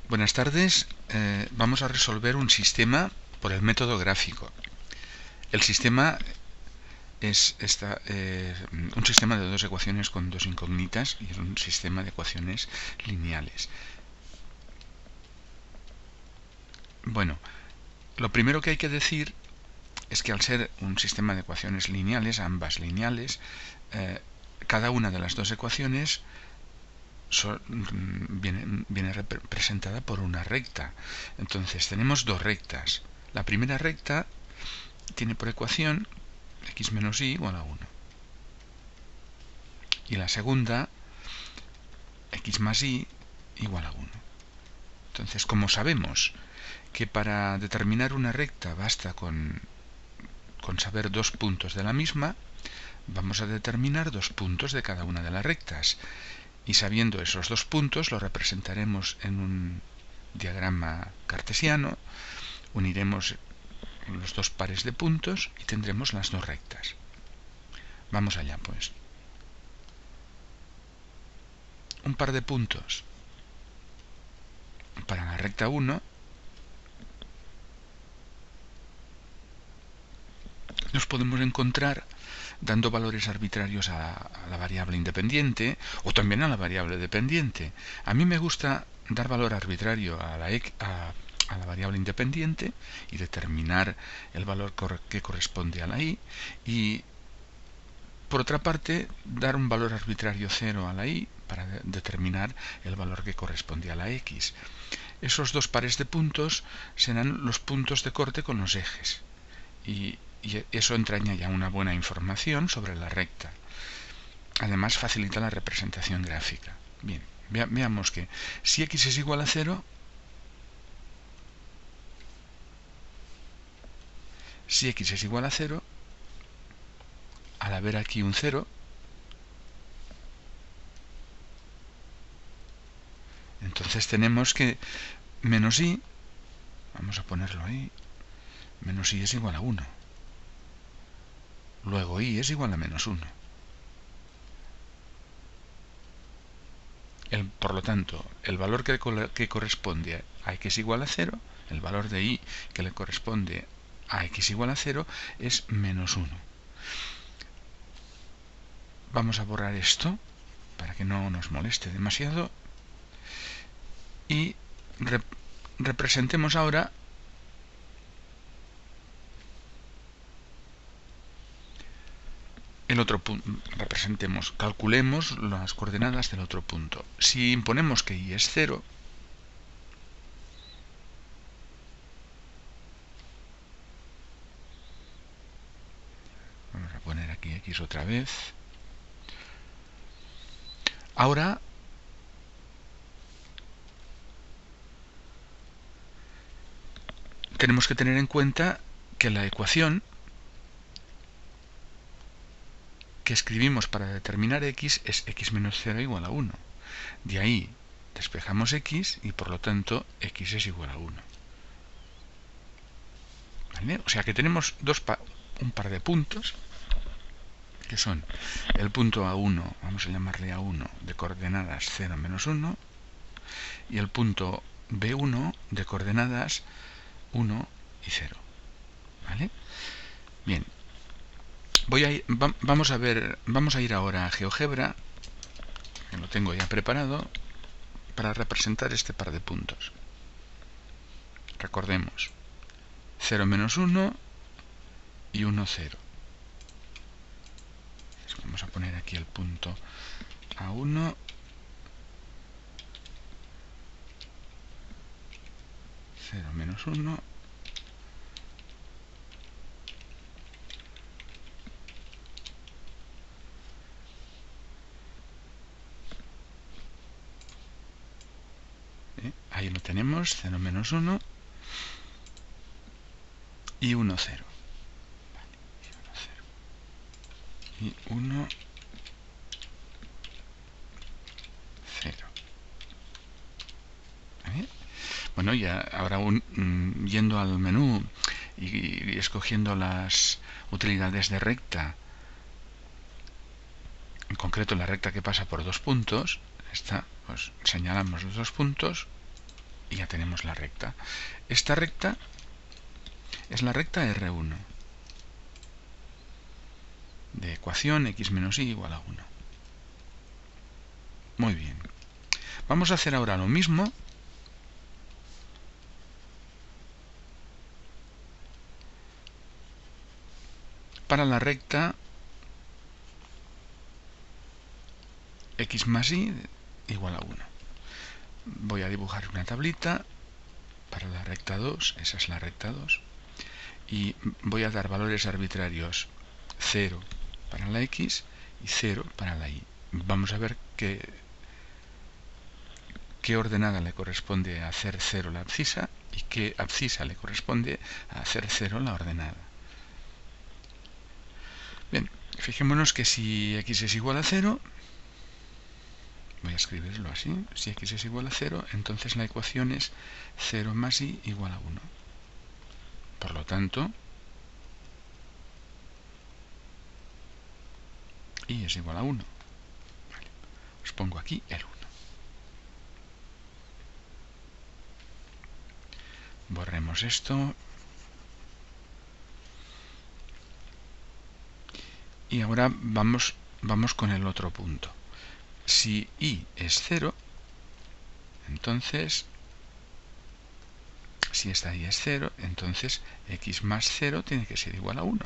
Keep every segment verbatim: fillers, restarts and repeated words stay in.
Buenas tardes. Eh, vamos a resolver un sistema por el método gráfico. El sistema es esta, eh, un sistema de dos ecuaciones con dos incógnitas y es un sistema de ecuaciones lineales. Bueno, lo primero que hay que decir es que al ser un sistema de ecuaciones lineales, ambas lineales, eh, cada una de las dos ecuaciones So, viene, viene representada por una recta. Entonces tenemos dos rectas. La primera recta tiene por ecuación x menos y igual a uno. Y la segunda, x más y igual a uno. Entonces, como sabemos que para determinar una recta basta con, con saber dos puntos de la misma, vamos a determinar dos puntos de cada una de las rectas. Y sabiendo esos dos puntos, lo representaremos en un diagrama cartesiano, uniremos los dos pares de puntos y tendremos las dos rectas. Vamos allá, pues. Un par de puntos para la recta uno los podemos encontrar dando valores arbitrarios a, a la variable independiente o también a la variable dependiente. A mí me gusta dar valor arbitrario a la, a, a la variable independiente y determinar el valor que corresponde a la y, y por otra parte dar un valor arbitrario cero a la y para de, determinar el valor que corresponde a la x. Esos dos pares de puntos serán los puntos de corte con los ejes y y eso entraña ya una buena información sobre la recta. Además facilita la representación gráfica. Bien, ve veamos que si x es igual a cero, si x es igual a cero, al haber aquí un cero, entonces tenemos que menos y, vamos a ponerlo ahí, menos y es igual a uno. Luego y es igual a menos uno. El, por lo tanto, el valor que, que corresponde a x igual a cero, el valor de y que le corresponde a x igual a cero es menos uno. Vamos a borrar esto para que no nos moleste demasiado y rep representemos ahora el otro punto, representemos, calculemos las coordenadas del otro punto. Si imponemos que y es cero, vamos a poner aquí x otra vez. Ahora tenemos que tener en cuenta que la ecuación que escribimos para determinar x es x menos cero igual a uno. De ahí despejamos x y por lo tanto x es igual a uno. ¿Vale? O sea que tenemos dos pa un par de puntos que son el punto a uno, vamos a llamarle a uno, de coordenadas cero menos uno y el punto be uno de coordenadas uno y cero. ¿Vale? Bien. Voy a ir, va, vamos a ver, vamos a ir ahora a GeoGebra, que lo tengo ya preparado, para representar este par de puntos. Recordemos, cero menos uno y uno, cero. Vamos a poner aquí el punto a uno, cero menos uno, ¿Eh? Ahí lo tenemos, cero menos uno y uno, cero. Y uno, cero. ¿Eh? Bueno, ya ahora un, mm, yendo al menú y, y escogiendo las utilidades de recta, en concreto la recta que pasa por dos puntos, esta, pues señalamos los dos puntos y ya tenemos la recta. Esta recta es la recta R uno de ecuación x menos y igual a uno. Muy bien. Vamos a hacer ahora lo mismo para la recta x más y igual a uno. Voy a dibujar una tablita para la recta dos, esa es la recta dos, y voy a dar valores arbitrarios cero para la x y cero para la y. Vamos a ver qué, qué ordenada le corresponde a hacer cero la abscisa y qué abscisa le corresponde a hacer cero la ordenada. Bien, fijémonos que si x es igual a cero, voy a escribirlo así, si x es igual a cero, entonces la ecuación es cero más y igual a uno. Por lo tanto, y es igual a uno. Vale. Os pongo aquí el uno. Borremos esto. Y ahora vamos, vamos con el otro punto. Si y es cero, entonces, si esta y es cero, entonces x más cero tiene que ser igual a uno.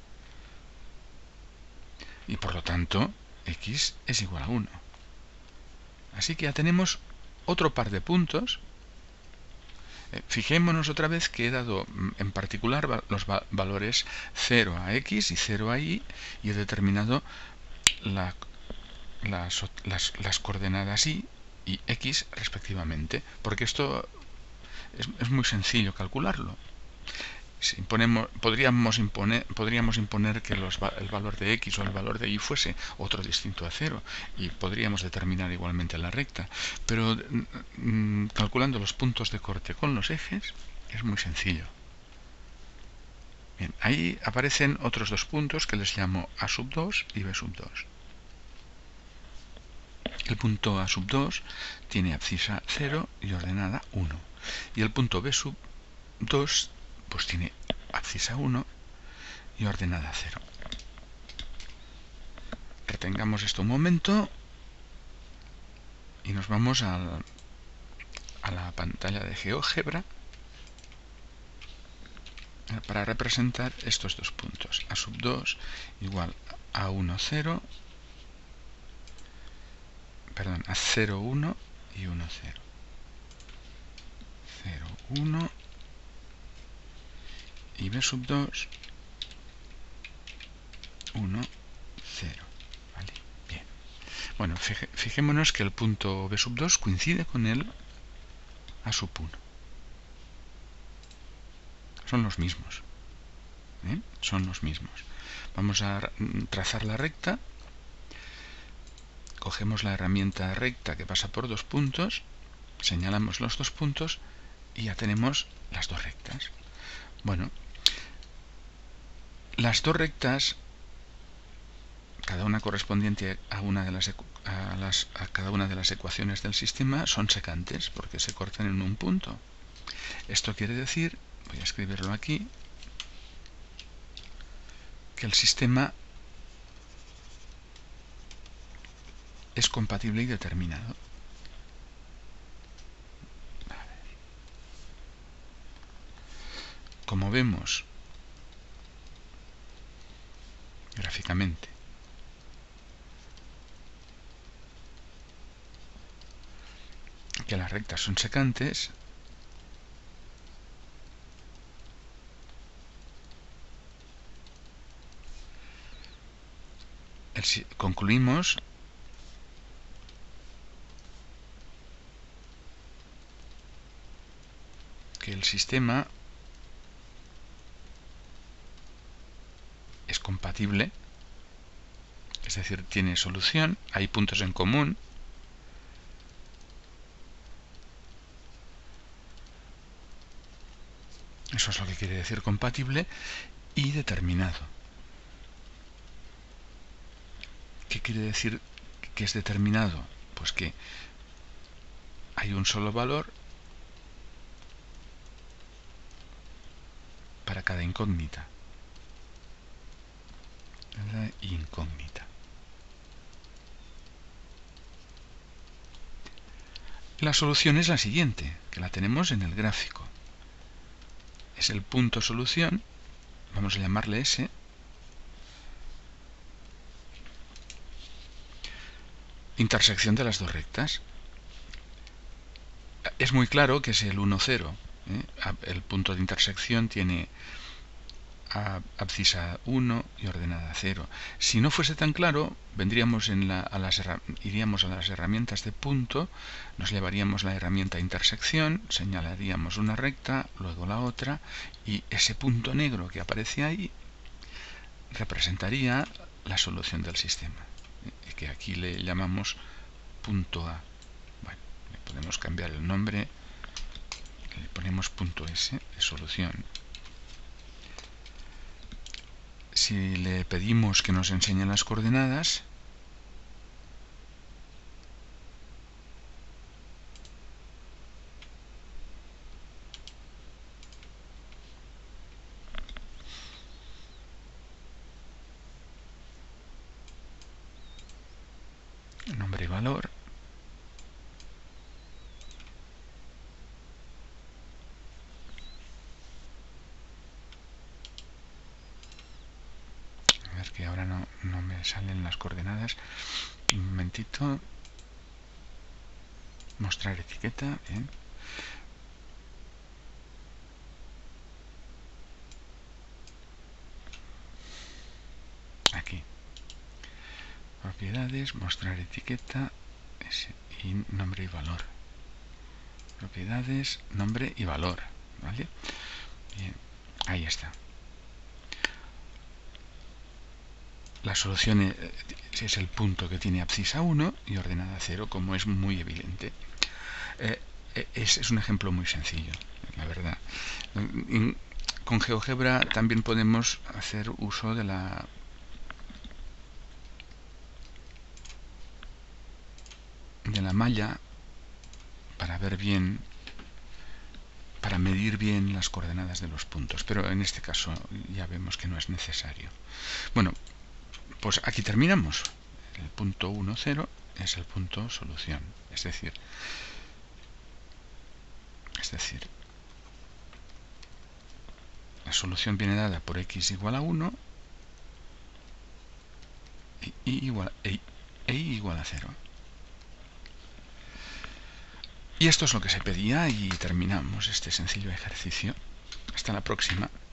Y por lo tanto, x es igual a uno. Así que ya tenemos otro par de puntos. Eh, fijémonos otra vez que he dado en particular los va valores cero a x y cero a y, y he determinado la, las, las, las coordenadas y y x respectivamente, porque esto es, es muy sencillo calcularlo. Si imponemos, podríamos, imponer, podríamos imponer que los, el valor de x o el valor de y fuese otro distinto a cero y podríamos determinar igualmente la recta, pero mm, calculando los puntos de corte con los ejes es muy sencillo. Bien, ahí aparecen otros dos puntos que les llamo a sub dos y b sub dos. El punto a sub dos tiene abscisa cero y ordenada uno, y el punto b sub dos pues tiene abscisa uno y ordenada cero. Retengamos esto un momento y nos vamos al, a la pantalla de GeoGebra para representar estos dos puntos. A sub dos igual a uno, cero, perdón, a cero, uno y uno, cero. cero, uno y b sub dos uno, cero. ¿Vale? Bien. Bueno, fije, fijémonos que el punto b sub dos coincide con el a sub uno. Son los mismos. ¿Eh? Son los mismos. Vamos a trazar la recta. Cogemos la herramienta recta que pasa por dos puntos, señalamos los dos puntos y ya tenemos las dos rectas. Bueno, las dos rectas, cada una correspondiente a, una de las, a, las, a cada una de las ecuaciones del sistema, son secantes porque se cortan en un punto. Esto quiere decir, voy a escribirlo aquí, que el sistema es compatible y determinado. Como vemos gráficamente, que las rectas son secantes, el, concluimos que el sistema es compatible, es decir, tiene solución, hay puntos en común, eso es lo que quiere decir compatible, y determinado. ¿Qué quiere decir que es determinado? Pues que hay un solo valor para cada incógnita. La incógnita. La solución es la siguiente, que la tenemos en el gráfico. Es el punto solución, vamos a llamarle S, intersección de las dos rectas. Es muy claro que es el uno, cero. ¿eh? El punto de intersección tiene abscisa uno y ordenada cero. Si no fuese tan claro, vendríamos en la, a las, iríamos a las herramientas de punto, nos llevaríamos la herramienta intersección, señalaríamos una recta, luego la otra, y ese punto negro que aparece ahí representaría la solución del sistema, que aquí le llamamos punto A. Bueno, le podemos cambiar el nombre, le ponemos punto S de solución. Si le pedimos que nos enseñe las coordenadas, nombre y valor, a ver que ahora no, no me salen las coordenadas, un momentito, mostrar etiqueta, bien. Aquí, propiedades, mostrar etiqueta y nombre y valor. Propiedades, nombre y valor, ¿vale? Bien, ahí está. La solución es el punto que tiene abscisa uno y ordenada cero, como es muy evidente. Eh, es, es un ejemplo muy sencillo, la verdad. Con GeoGebra también podemos hacer uso de la de la malla para ver bien, para medir bien las coordenadas de los puntos, pero en este caso ya vemos que no es necesario. Bueno, pues aquí terminamos. El punto uno, cero es el punto solución, es decir, es decir, la solución viene dada por x igual a uno y y igual, e, e igual a cero. Y esto es lo que se pedía y terminamos este sencillo ejercicio. Hasta la próxima.